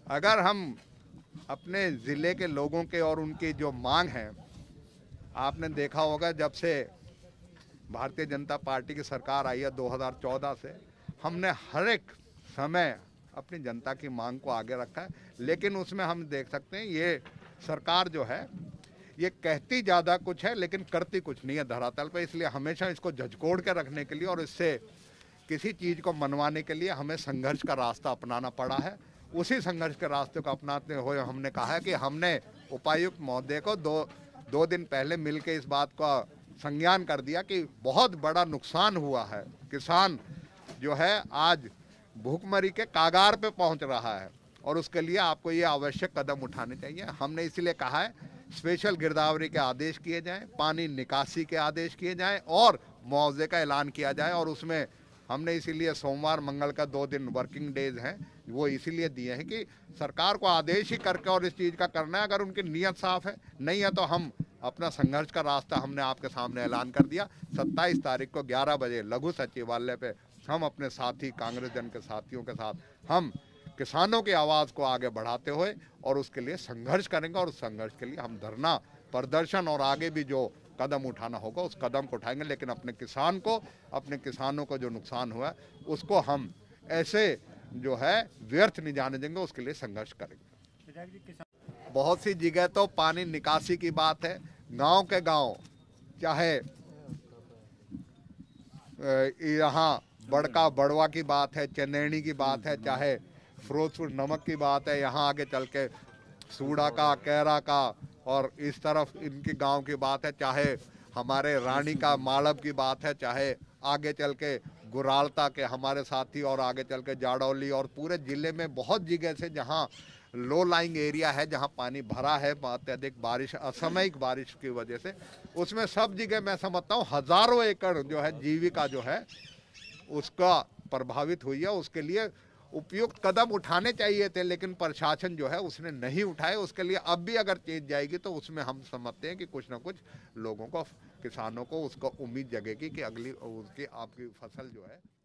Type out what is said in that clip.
अगर हम अपने ज़िले के लोगों के और उनकी जो मांग है, आपने देखा होगा जब से भारतीय जनता पार्टी की सरकार आई है 2014 से, हमने हर एक समय अपनी जनता की मांग को आगे रखा है। लेकिन उसमें हम देख सकते हैं ये सरकार जो है ये कहती ज़्यादा कुछ है लेकिन करती कुछ नहीं है धरातल पर। इसलिए हमेशा इसको झकझोर के रखने के लिए और इससे किसी चीज़ को मनवाने के लिए हमें संघर्ष का रास्ता अपनाना पड़ा है। उसी संघर्ष के रास्ते को अपनाते हुए हमने कहा है कि हमने उपायुक्त महोदय को दो दिन पहले मिलकर इस बात का संज्ञान कर दिया कि बहुत बड़ा नुकसान हुआ है। किसान जो है आज भूखमरी के कागार पे पहुंच रहा है और उसके लिए आपको ये आवश्यक कदम उठाने चाहिए। हमने इसीलिए कहा है स्पेशल गिरदावरी के आदेश किए जाएं, पानी निकासी के आदेश किए जाएं और मुआवजे का ऐलान किया जाए। और उसमें हमने इसीलिए सोमवार मंगल का 2 दिन वर्किंग डेज हैं, वो इसीलिए दिए हैं कि सरकार को आदेश ही करके और इस चीज़ का करना है। अगर उनकी नीयत साफ है, नहीं है तो हम अपना संघर्ष का रास्ता हमने आपके सामने ऐलान कर दिया। 27 तारीख को 11 बजे लघु सचिवालय पे हम अपने साथी कांग्रेस जन के साथियों के साथ हम किसानों की आवाज़ को आगे बढ़ाते हुए और उसके लिए संघर्ष करेंगे। और उस संघर्ष के लिए हम धरना प्रदर्शन और आगे भी जो कदम उठाना होगा उस कदम को उठाएंगे। लेकिन अपने किसानों को जो नुकसान हुआ है उसको हम ऐसे जो है व्यर्थ नहीं जाने देंगे, उसके लिए संघर्ष करेंगे। बहुत सी जगह तो पानी निकासी की बात है, गांव के गांव, चाहे यहाँ बड़का बड़वा की बात है, चंदेड़ी की बात है, चाहे फिरोजपुर नमक की बात है, यहाँ आगे चल के सूड़ा का, कैरा का और इस तरफ इनकी गांव की बात है, चाहे हमारे रानी का मालव की बात है, चाहे आगे चल के गुरालता के हमारे साथी और आगे चल के जाडौली और पूरे ज़िले में बहुत जगह से जहां लो लाइंग एरिया है, जहां पानी भरा है अत्यधिक बारिश, असामयिक बारिश की वजह से, उसमें सब जगह मैं समझता हूँ हज़ारों एकड़ जो है जीविका जो है उसका प्रभावित हुई है। उसके लिए उपयुक्त कदम उठाने चाहिए थे लेकिन प्रशासन जो है उसने नहीं उठाए। उसके लिए अब भी अगर चीज जाएगी तो उसमें हम समझते हैं कि कुछ ना कुछ लोगों को, किसानों को उसको उम्मीद जगेगी कि अगली उसकी आपकी फसल जो है